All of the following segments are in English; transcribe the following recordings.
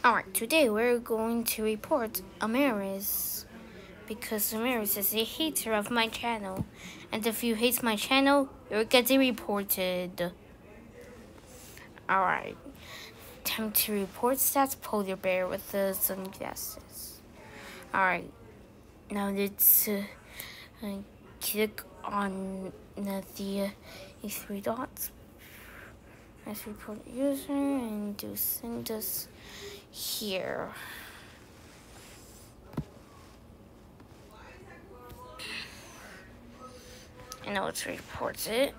Alright, today we're going to report Amaris because Amaris is a hater of my channel, and if you hate my channel, you're getting reported. Alright, time to report that polar bear with the sunglasses. Alright, now let's click on the three dots. Let's report user and do send us here. And now let's report it.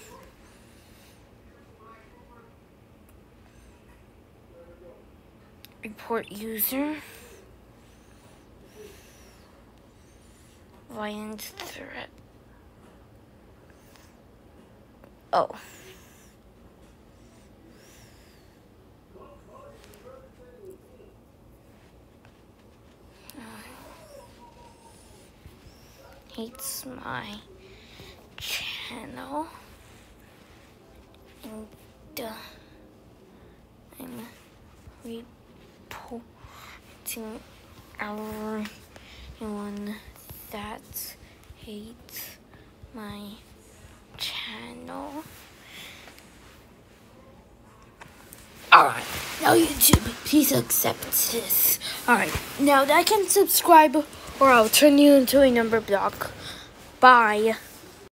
Report user. Violent threat. Oh. Hates my channel, and I'm reporting everyone that hates my channel. Alright, now YouTube, please accept this. Alright, now that I can subscribe or I'll turn you into a number block. Bye.